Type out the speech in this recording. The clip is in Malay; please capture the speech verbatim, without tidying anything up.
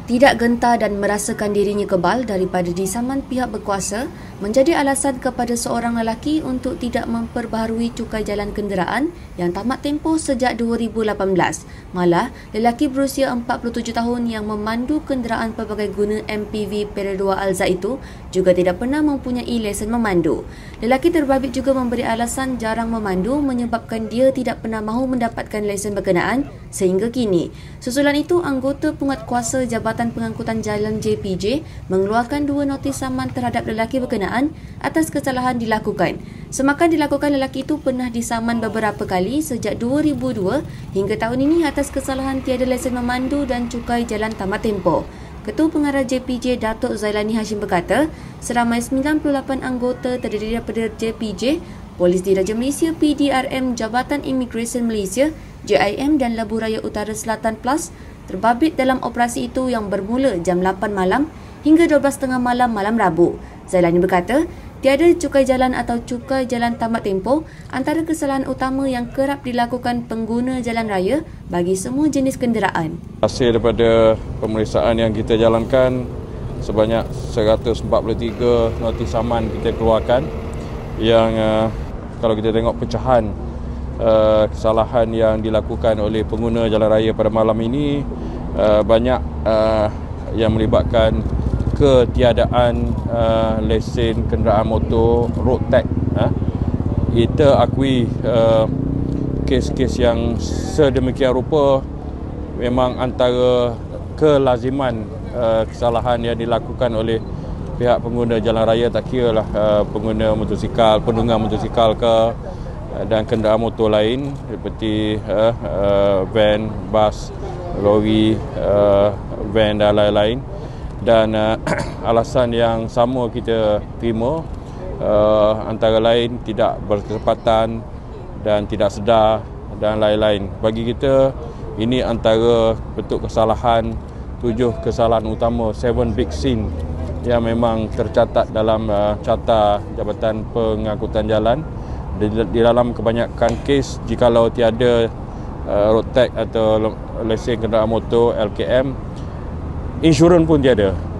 Tidak gentar dan merasakan dirinya kebal daripada disaman pihak berkuasa menjadi alasan kepada seorang lelaki untuk tidak memperbaharui cukai jalan kenderaan yang tamat tempoh sejak dua ribu lapan belas. Malah, lelaki berusia empat puluh tujuh tahun yang memandu kenderaan pelbagai guna M P V Perodua Alza itu juga tidak pernah mempunyai lesen memandu. Lelaki terbabit juga memberi alasan jarang memandu menyebabkan dia tidak pernah mahu mendapatkan lesen berkenaan sehingga kini. Susulan itu, anggota Penguatkuasa Jabatan Pengangkutan Jalan J P J mengeluarkan dua notis saman terhadap lelaki berkenaan atas kesalahan dilakukan. Semakan dilakukan, lelaki itu pernah disaman beberapa kali sejak dua ribu dua hingga tahun ini atas kesalahan tiada lesen memandu dan cukai jalan tamat tempoh. Ketua Pengarah J P J Datuk Zailani Hashim berkata, seramai sembilan puluh lapan anggota terdiri daripada J P J, Polis Diraja Malaysia P D R M, Jabatan Imigresen Malaysia, J I M dan Lebuh Raya Utara Selatan Plus terbabit dalam operasi itu yang bermula jam lapan malam hingga dua belas tiga puluh malam malam Rabu. Zailani berkata, tiada cukai jalan atau cukai jalan tamat tempoh antara kesalahan utama yang kerap dilakukan pengguna jalan raya bagi semua jenis kenderaan. Hasil daripada pemeriksaan yang kita jalankan, sebanyak seratus empat puluh tiga notis saman kita keluarkan yang uh, kalau kita tengok pecahan uh, kesalahan yang dilakukan oleh pengguna jalan raya pada malam ini, uh, banyak uh, yang melibatkan ketiadaan uh, lesen kenderaan motor road tax. Ha? Kita akui uh, kes-kes yang sedemikian rupa memang antara kelaziman uh, kesalahan yang dilakukan oleh pihak pengguna jalan raya, tak kira lah uh, pengguna motosikal, penunggang motosikal ke uh, dan kenderaan motor lain seperti uh, uh, van, bas, lori, uh, van dan lain-lain. Dan uh, alasan yang sama kita terima, uh, antara lain tidak berkesempatan dan tidak sedar dan lain-lain. Bagi kita, ini antara bentuk kesalahan, tujuh kesalahan utama, seven big sin yang memang tercatat dalam uh, carta Jabatan Pengangkutan Jalan. Di, di dalam kebanyakan kes, jikalau tiada uh, road tax atau lesen kenderaan motor L K M, insurans pun tiada.